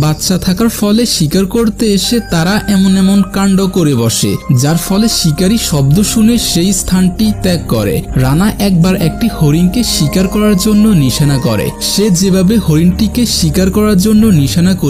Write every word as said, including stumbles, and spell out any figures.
বাচ্চা থাকার ফলে শিকার করতে এসে তারা এমন এমন কাণ্ড করে বসে, যার ফলে শিকারী শব্দ শুনে সেই স্থানটি ত্যাগ করে। রানা একবার একটি হরিণকে শিকার করার জন্য নিশানা করে। সে যেভাবে হরিণটিকে শিকার করার জন্য নিশানা